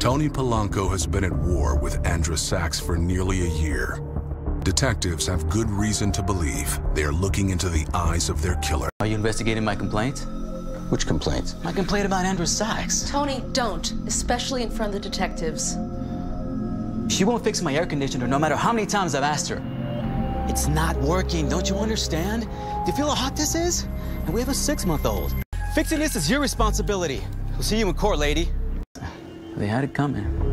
Tony Polanco has been at war with Andra Sachs for nearly a year. Detectives have good reason to believe they are looking into the eyes of their killer. Are you investigating my complaint? Which complaint? My complaint about Andra Sachs. Tony, don't, especially in front of the detectives. She won't fix my air conditioner no matter how many times I've asked her. It's not working, don't you understand? Do you feel how hot this is? And we have a 6-month-old. Fixing this is your responsibility. We'll see you in court, lady. They had it coming.